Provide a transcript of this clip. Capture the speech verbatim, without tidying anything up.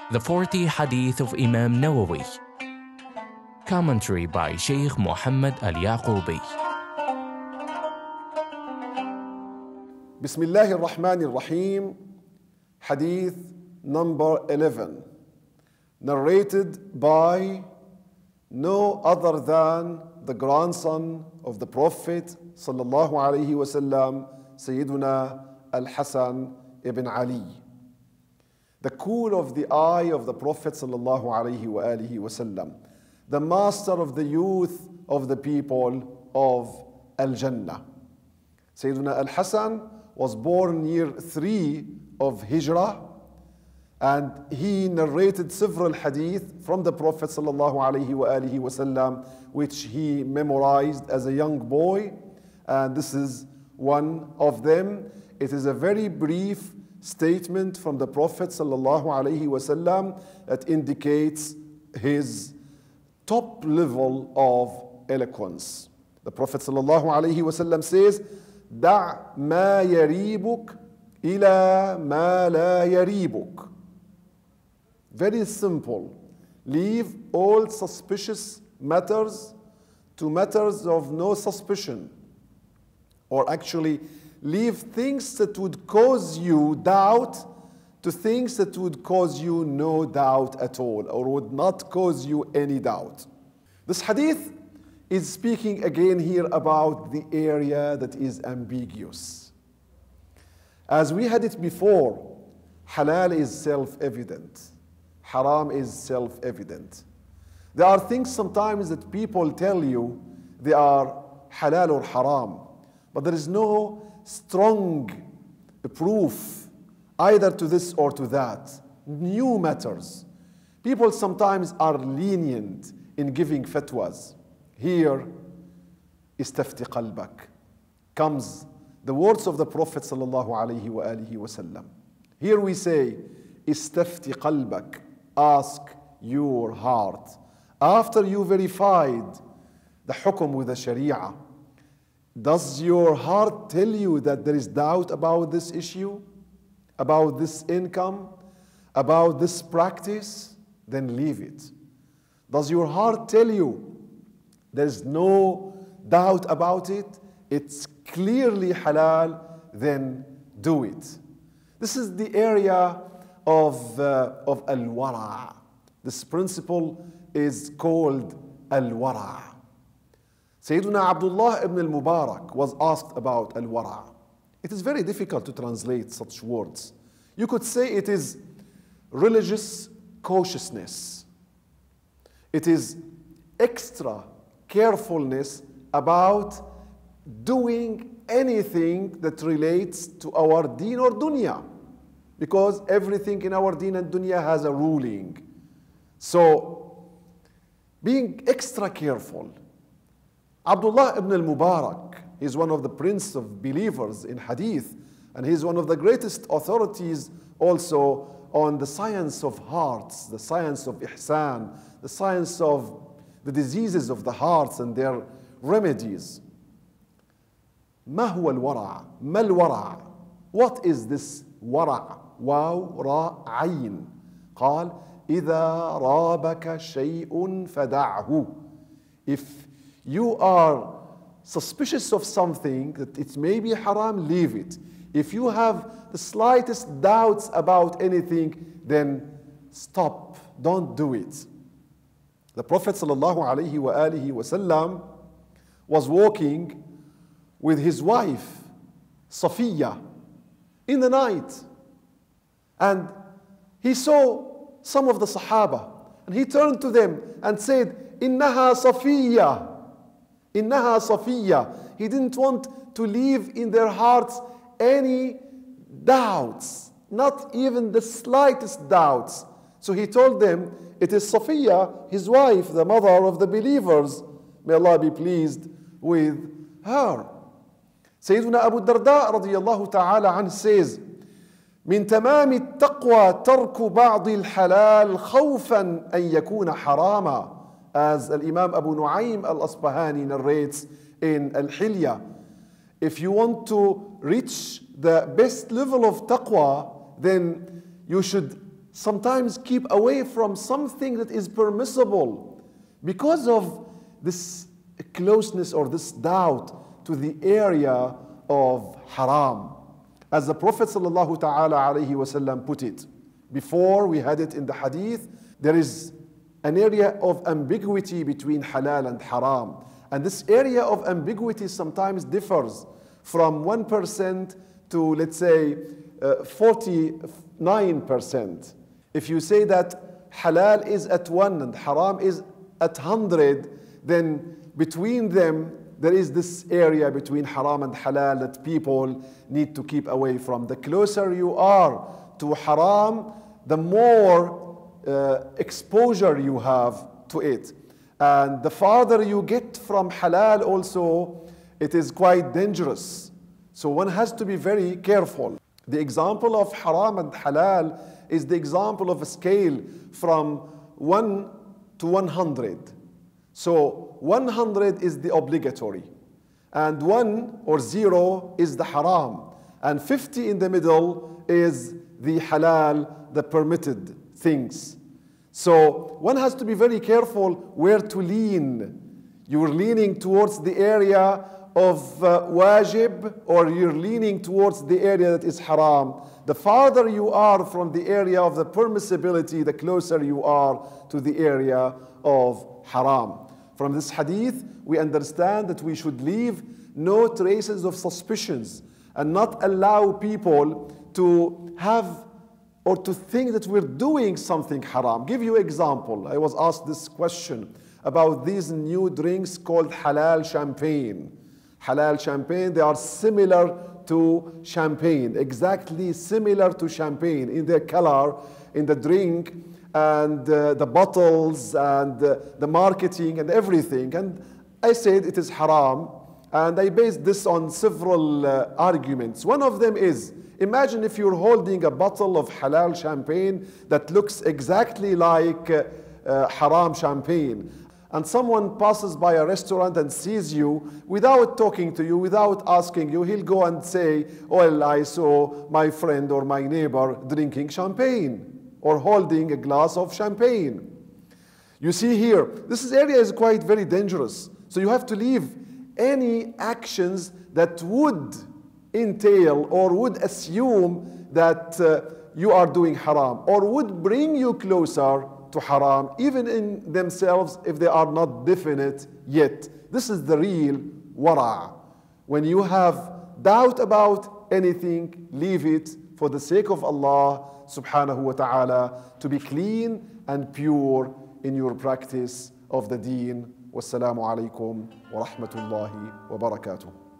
The forty Hadith of Imam Nawawi. Commentary by Sheikh Muhammad Al-Yaqubi. Bismillah ar-Rahman ar-Rahim. Hadith number eleven. Narrated by no other than the grandson of the Prophet sallallahu alaihi wasallam, Sayyiduna Al-Hasan ibn Ali, the cool of the eye of the Prophet sallallahu alaihi wa alihi wasallam, the master of the youth of the people of Al-Jannah. Sayyiduna Al-Hasan was born year three of Hijrah, and he narrated several hadith from the Prophet sallallahu alaihi wa alihi wasallam, which he memorized as a young boy, and this is one of them. It is a very brief statement from the Prophet sallallahu alaihi wasallam that indicates his top level of eloquence. The Prophet sallallahu alaihi wasallam says, "Da' ma yaribuk ila ma la yaribuk." Very simple. Leave all suspicious matters to matters of no suspicion. Or actually, leave things that would cause you doubt to things that would cause you no doubt at all, or would not cause you any doubt. This hadith is speaking again here about the area that is ambiguous. As we had it before, halal is self-evident. Haram is self-evident. There are things sometimes that people tell you they are halal or haram, but there is no strong proof either to this or to that. New matters. People sometimes are lenient in giving fatwas. Here, istafti qalbak, comes the words of the Prophet sallallahu alaihi wa alihi wasallam. Here we say, istafti qalbak, ask your heart. After you verified the hukum with the sharia, does your heart tell you that there is doubt about this issue, about this income, about this practice? Then leave it. Does your heart tell you there's no doubt about it, it's clearly halal? Then do it. This is the area of, uh, of al-wara'. This principle is called al-wara'. Sayyiduna Abdullah ibn al-Mubarak was asked about al-wara'. It is very difficult to translate such words. You could say it is religious cautiousness. It is extra carefulness about doing anything that relates to our deen or dunya, because everything in our deen and dunya has a ruling. So, being extra careful. Abdullah ibn al-Mubarak is one of the prince of believers in hadith, and he's one of the greatest authorities also on the science of hearts, the science of ihsan, the science of the diseases of the hearts and their remedies. ما هو الورع؟ ما الورع؟ What is this ورع؟ واو راء عين. قال إذا رابك شيء فدعه. If you are suspicious of something that it may be haram, leave it. If you have the slightest doubts about anything, then stop, don't do it. The Prophet sallallahu alaihi wa alihi wasallam was walking with his wife Safiya in the night, and he saw some of the Sahaba, and he turned to them and said, "Innaha Safiya, Innaha Safiya." He didn't want to leave in their hearts any doubts, not even the slightest doubts. So he told them, it is Safiya, his wife, the mother of the believers. May Allah be pleased with her. Sayyiduna Abu Darda radiyallahu ta'ala anhu says, من تمام التقوى ترك بعض الحلال خوفا أن يكون حراما. As Al-Imam Abu Nu'aym Al-Asbahani narrates in Al-Hilya, if you want to reach the best level of taqwa, then you should sometimes keep away from something that is permissible because of this closeness or this doubt to the area of haram. As the Prophet sallallahu ta'ala alayhi wasallam put it, before we had it in the hadith, there is an area of ambiguity between halal and haram. And this area of ambiguity sometimes differs from one percent to, let's say, uh, forty-nine percent. If you say that halal is at one and haram is at one hundred, then between them there is this area between haram and halal that people need to keep away from. The closer you are to haram, the more uh, exposure you have to it. And the farther you get from halal also, it is quite dangerous. So one has to be very careful. The example of haram and halal is the example of a scale from one to one hundred. So one hundred is the obligatory, and one or zero is the haram, and fifty in the middle is the halal, the permitted things. So one has to be very careful where to lean. You're leaning towards the area of uh, wajib, or you're leaning towards the area that is haram. The farther you are from the area of the permissibility, the closer you are to the area of haram. From this hadith, we understand that we should leave no traces of suspicions and not allow people to have or to think that we're doing something haram. Give you an example. I was asked this question about these new drinks called halal champagne. Halal champagne, they are similar to champagne, exactly similar to champagne in their color, in the drink, and uh, the bottles, and uh, the marketing, and everything. And I said it is haram, and I based this on several uh, arguments. One of them is, imagine if you're holding a bottle of halal champagne that looks exactly like uh, uh, haram champagne, and someone passes by a restaurant and sees you without talking to you, without asking you, he'll go and say, well, I saw my friend or my neighbor drinking champagne or holding a glass of champagne. You see here, this area is quite very dangerous. So you have to leave any actions that would entail or would assume that uh, you are doing haram or would bring you closer to haram, even in themselves if they are not definite yet. This is the real wara'. When you have doubt about anything, leave it for the sake of Allah subhanahu wa ta'ala, to be clean and pure in your practice of the deen. Wassalamu alaikum wa rahmatullahi wa barakatuh.